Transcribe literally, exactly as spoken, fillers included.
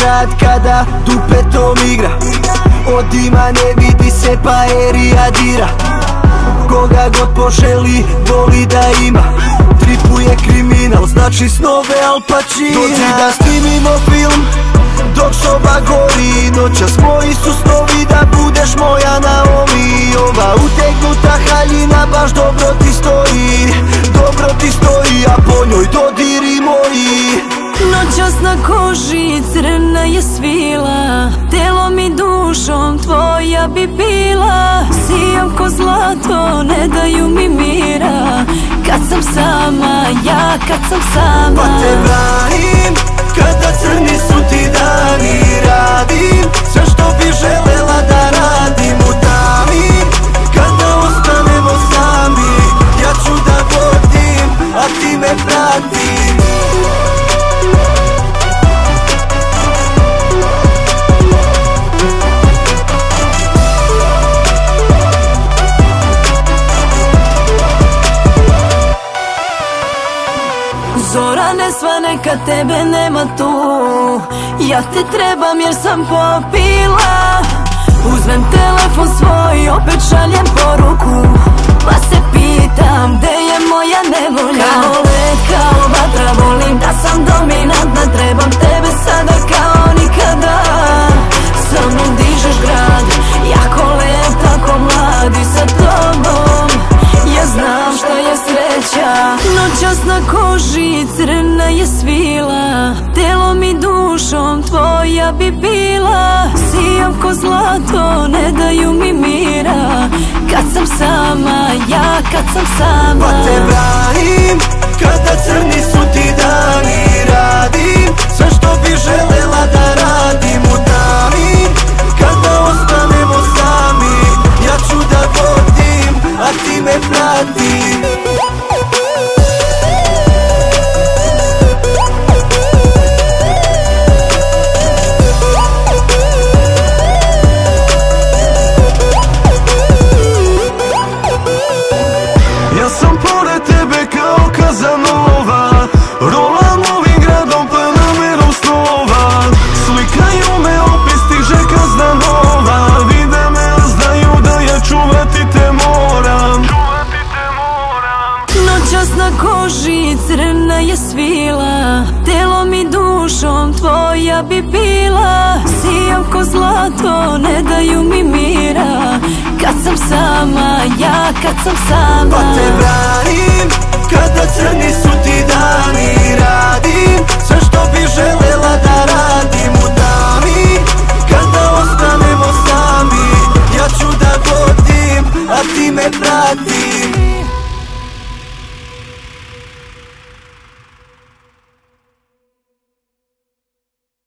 grad kada dupetom igra. Od dima ne vidi se pa erija dira. Koga god poželi voli da ima. Tripuje kriminal, znači snove Al Pacina. Dođi da snimimo film dok soba gori. Noćas moji su snovi da budeš moja Naomi. Ova utegnuta haljina baš dobro ti stoji. Dobro ti stoji, a po njoj dodiri moji. Noćas na koži crna je svila. Telom i dušom tvoja bi bila. Sijam ko zlato, ne daju mi mira. Kad sam sama, ja kad sam sama. Pa te branim kada crni su ti dani. Radim sve što bi želela da radim u tami. Kada ostanemo sami, ja ću da vodim, a ti me prati. Zora ne svane kad tebe nema tu. Ja te trebam jer sam popila. Uzmem telefon svoj, opet šaljem poruku. Pa se pitam gde je moja nevolja. Kao led, kao vatra, volim da sam dominantna. Trebam tebe sada kao nikada. Sa mnom dižeš grad, jako lep, tako mlad. I sa tobom ja znam šta je sreća. Noćas na koži crna je svila. Telom i dušom tvoja bi bila. Sijam ko zlato, ne daju mi mira. Kad sam sama, ja kad sam sama. Pa te branim kada crni su ti dani. Radim sve što bi želela da radim u tami. Kada ostanemo sami, ja ću da vodim, a ti me prati. Ja sam pored tebe kao Kazanova. Rolam ovim gradom planomerom snova. Slikaju me opis tih žeka znanova. Vide me, a znaju da ja čuvati te moram. Noćas na koži crna je svila. Telom i dušom tvoja bi bila. Sijam ko zlato, ne daju mi mira. Kad sam sama, ja kad sam sama. Pa te branim kada crni su ti dani. Radim sve što bi želela da radim u tami. Kada ostanemo sami, ja ću da vodim, a ti me prati.